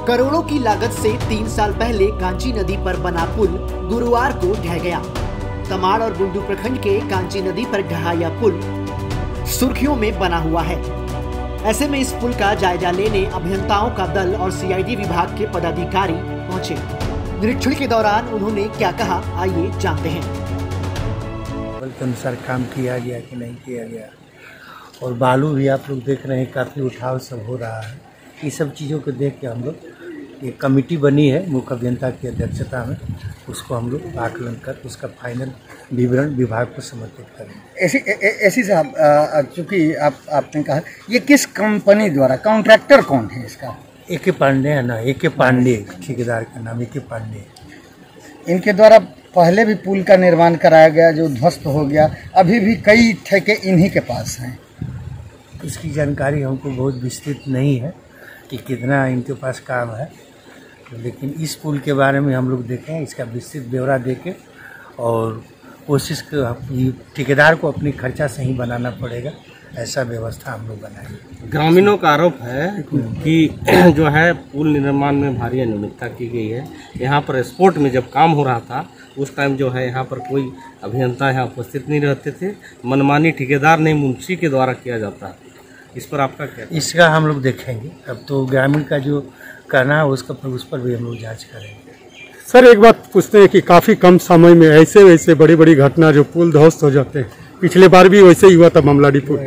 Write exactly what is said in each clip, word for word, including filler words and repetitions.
करोड़ों की लागत से तीन साल पहले कांची नदी पर बना पुल गुरुवार को ढह गया। तमाड़ और बुंडू प्रखंड के कांची नदी पर ढहा यह पुल सुर्खियों में बना हुआ है। ऐसे में इस पुल का जायजा लेने अभियंताओं का दल और सीआईडी विभाग के पदाधिकारी पहुंचे। निरीक्षण के दौरान उन्होंने क्या कहा, आइए जानते हैं। के अनुसार काम किया गया कि नहीं किया गया, और बालू भी आप लोग देख रहे हैं काफ़ी उठाव सब हो रहा है। ये सब चीज़ों को देख के हम लोग एक कमेटी बनी है मुख्य अभियंता की अध्यक्षता में, उसको हम लोग आकलन कर उसका फाइनल विवरण विभाग को समर्पित करेंगे। ऐसी ऐसी साहब, चूँकि आप आपने कहा ये किस कंपनी द्वारा, कॉन्ट्रैक्टर कौन है इसका? ए के पांडे है ना, ए के पांडे ठेकेदार का नाम ए के पांडे। इनके द्वारा पहले भी पुल का निर्माण कराया गया जो ध्वस्त हो गया, अभी भी कई ठेके इन्हीं के पास हैं। इसकी जानकारी हमको बहुत विस्तृत नहीं है कि कितना इनके पास काम है, लेकिन इस पुल के बारे में हम लोग देखें, इसका विस्तृत ब्यौरा देके और कोशिश ठेकेदार को अपनी खर्चा से ही बनाना पड़ेगा, ऐसा व्यवस्था हम लोग बनाएंगे। ग्रामीणों का आरोप है कि जो है पुल निर्माण में भारी अनियमितता की गई है। यहाँ पर स्पोर्ट में जब काम हो रहा था उस टाइम जो है यहाँ पर कोई अभियंता यहाँ उपस्थित नहीं रहते थे, मनमानी ठेकेदार नहीं मुंशी के द्वारा किया जाता है। इस पर आपका क्या? इसका हम लोग देखेंगे, अब तो ग्रामीण का जो कहना है उसका पर उस पर भी हम लोग जाँच करेंगे। सर एक बात पूछते हैं कि काफ़ी कम समय में ऐसे वैसे बड़ी बड़ी घटना जो पुल ध्वस्त हो जाते हैं, पिछले बार भी वैसे ही हुआ था मामलाडी पुल।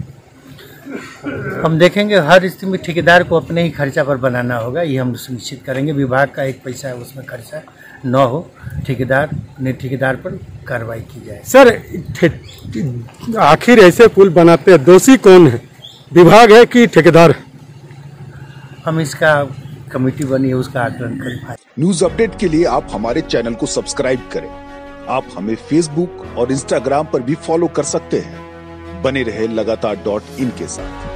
हम देखेंगे, हर स्थिति में ठेकेदार को अपने ही खर्चा पर बनाना होगा, ये हम सुनिश्चित करेंगे। विभाग का एक पैसा है उसमें खर्चा न हो, ठेकेदार ने ठेकेदार पर कार्रवाई की जाए। सर आखिर ऐसे पुल बनाते हैं दोषी कौन है, विभाग है कि ठेकेदार? हम इसका कमेटी बनी है उसका आकलन करें। न्यूज अपडेट के लिए आप हमारे चैनल को सब्सक्राइब करें। आप हमें फेसबुक और इंस्टाग्राम पर भी फॉलो कर सकते हैं। बने रहे लगातार डॉट इन के साथ।